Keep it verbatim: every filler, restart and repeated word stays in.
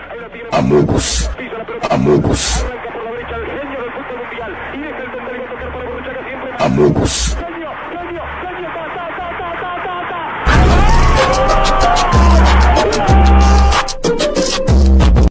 Amogus. Amogus. Arranca por la derecha el genio del fútbol mundial. Y es el tendría que tocar para Borruchaga siempre. Amogus.